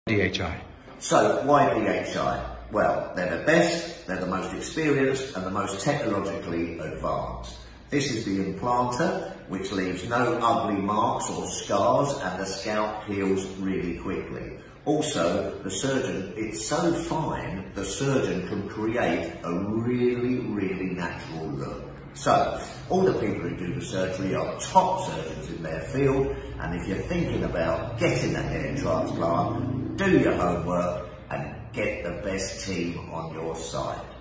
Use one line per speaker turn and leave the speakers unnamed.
DHI?
So, why DHI? Well, they're the best, they're the most experienced and the most technologically advanced. This is the implanter, which leaves no ugly marks or scars, and the scalp heals really quickly. Also, the surgeon, it's so fine, the surgeon can create a really natural look. So, all the people who do the surgery are top surgeons in their field, and if you're thinking about getting a hair transplant, do your homework and get the best team on your side.